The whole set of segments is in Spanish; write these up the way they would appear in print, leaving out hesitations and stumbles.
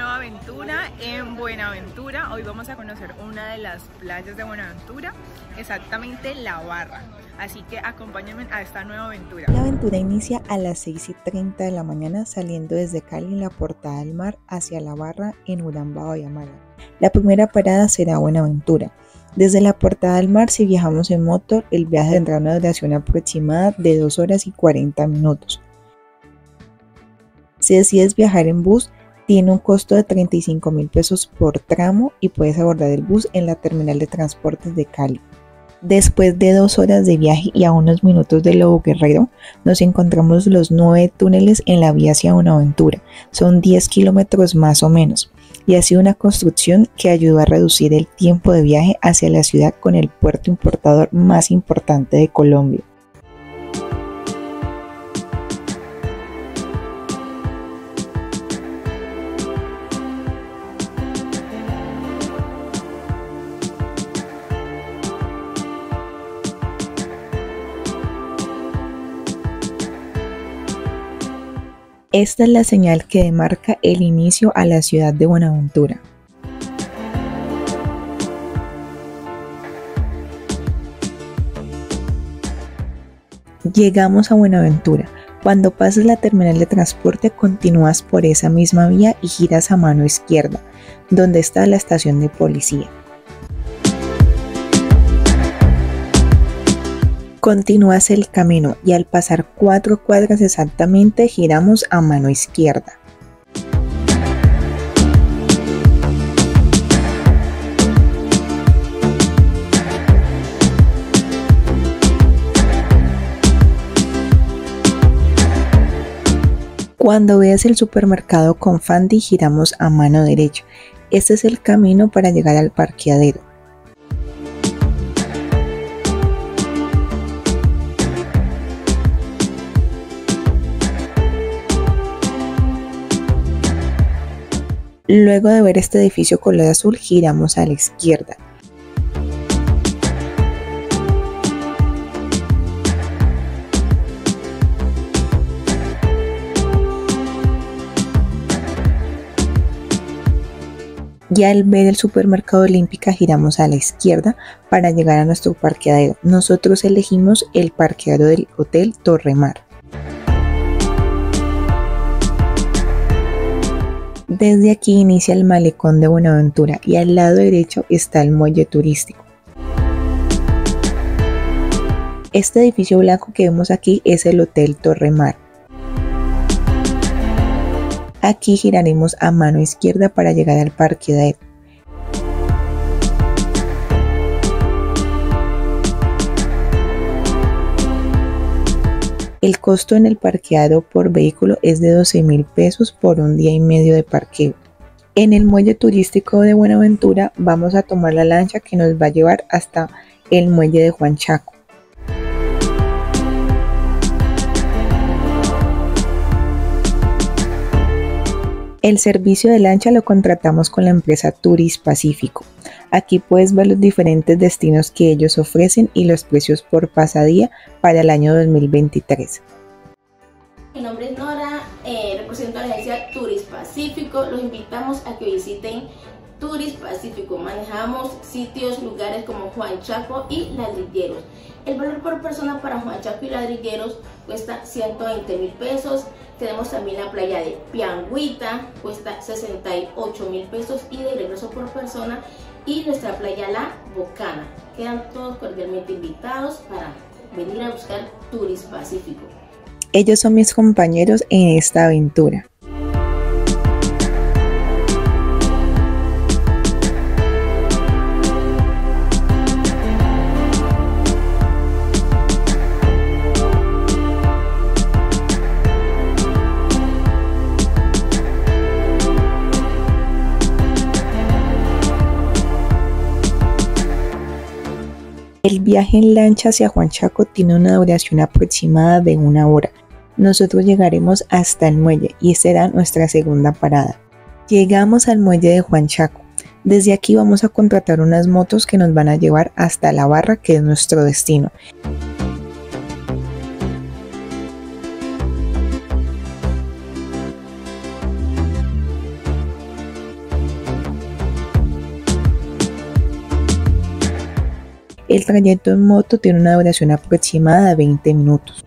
nueva aventura en Buenaventura. Hoy vamos a conocer una de las playas de Buenaventura, exactamente La Barra. Así que acompáñenme a esta nueva aventura. La aventura inicia a las 6:30 de la mañana saliendo desde Cali en la Portada del Mar hacia La Barra en Urabá, Bayamala. La primera parada será Buenaventura. Desde la Portada del Mar, si viajamos en moto, el viaje tendrá una duración aproximada de 2 horas y 40 minutos. Si decides viajar en bus, tiene un costo de 35.000 pesos por tramo y puedes abordar el bus en la terminal de transportes de Cali. Después de 2 horas de viaje y a unos minutos de Lobo Guerrero, nos encontramos los 9 túneles en la vía hacia Buenaventura. Son 10 kilómetros más o menos, y ha sido una construcción que ayudó a reducir el tiempo de viaje hacia la ciudad con el puerto importador más importante de Colombia. Esta es la señal que demarca el inicio a la ciudad de Buenaventura. Llegamos a Buenaventura. Cuando pases la terminal de transporte, continúas por esa misma vía y giras a mano izquierda, donde está la estación de policía. Continúas el camino y al pasar 4 cuadras exactamente giramos a mano izquierda. Cuando veas el supermercado Confandi giramos a mano derecha. Este es el camino para llegar al parqueadero. Luego de ver este edificio color azul, giramos a la izquierda. Y al ver el supermercado Olímpica, giramos a la izquierda para llegar a nuestro parqueadero. Nosotros elegimos el parqueadero del Hotel Torremar. Desde aquí inicia el malecón de Buenaventura y al lado derecho está el muelle turístico. Este edificio blanco que vemos aquí es el Hotel Torremar. Aquí giraremos a mano izquierda para llegar al parqueadero. El costo en el parqueadero por vehículo es de 12.000 pesos por un día y medio de parqueo. En el muelle turístico de Buenaventura vamos a tomar la lancha que nos va a llevar hasta el muelle de Juan Chaco. El servicio de lancha lo contratamos con la empresa Turis Pacífico. Aquí puedes ver los diferentes destinos que ellos ofrecen y los precios por pasadía para el año 2023. Mi nombre es Nora, represento a la agencia Turis Pacífico. Los invitamos a que visiten Turis Pacífico. Manejamos sitios, lugares como Juan Chaco y Ladrilleros. El valor por persona para Juan Chaco y Ladrilleros cuesta 120.000 pesos. Tenemos también la playa de Piangüita, cuesta 68.000 pesos y de regreso por persona. Y nuestra playa La Bocana. Quedan todos cordialmente invitados para venir a buscar Turis Pacífico. Ellos son mis compañeros en esta aventura. El viaje en lancha hacia Juan Chaco tiene una duración aproximada de 1 hora. Nosotros llegaremos hasta el muelle y será nuestra segunda parada. Llegamos al muelle de Juan Chaco. Desde aquí vamos a contratar unas motos que nos van a llevar hasta La Barra, que es nuestro destino. El trayecto en moto tiene una duración aproximada de 20 minutos.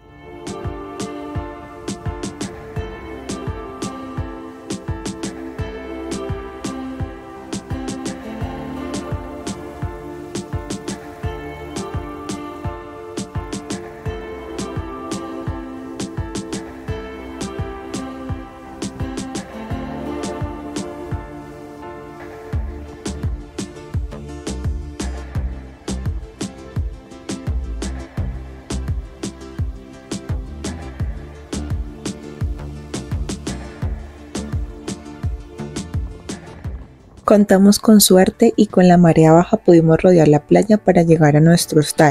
Contamos con suerte y con la marea baja pudimos rodear la playa para llegar a nuestro hostal.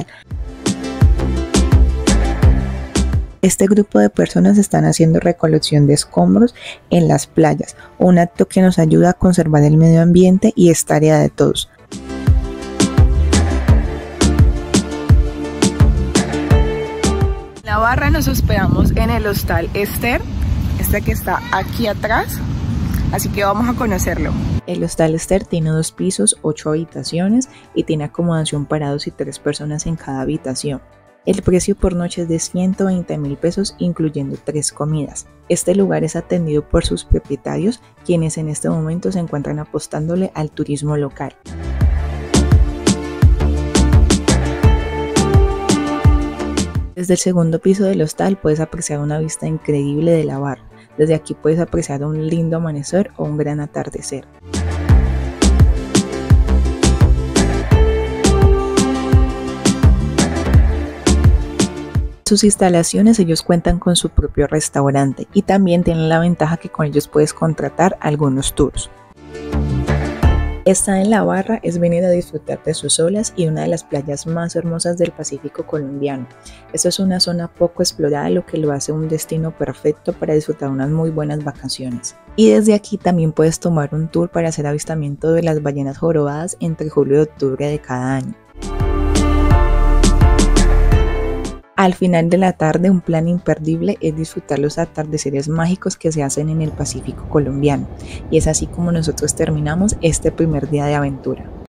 Este grupo de personas están haciendo recolección de escombros en las playas, un acto que nos ayuda a conservar el medio ambiente y es tarea de todos. En la barra nos hospedamos en el hostal Esther, este que está aquí atrás, así que vamos a conocerlo. El hostal Esther tiene 2 pisos, 8 habitaciones y tiene acomodación para 2 y 3 personas en cada habitación. El precio por noche es de 120.000 pesos incluyendo 3 comidas. Este lugar es atendido por sus propietarios, quienes en este momento se encuentran apostándole al turismo local. Desde el segundo piso del hostal puedes apreciar una vista increíble de la barra. Desde aquí puedes apreciar un lindo amanecer o un gran atardecer. Sus instalaciones, ellos cuentan con su propio restaurante y también tienen la ventaja que con ellos puedes contratar algunos tours. Estar en la barra es venir a disfrutar de sus olas y una de las playas más hermosas del Pacífico colombiano. Esto es una zona poco explorada, lo que lo hace un destino perfecto para disfrutar unas muy buenas vacaciones. Y desde aquí también puedes tomar un tour para hacer avistamiento de las ballenas jorobadas entre julio y octubre de cada año. Al final de la tarde, un plan imperdible es disfrutar los atardeceres mágicos que se hacen en el Pacífico colombiano. Y es así como nosotros terminamos este primer día de aventura.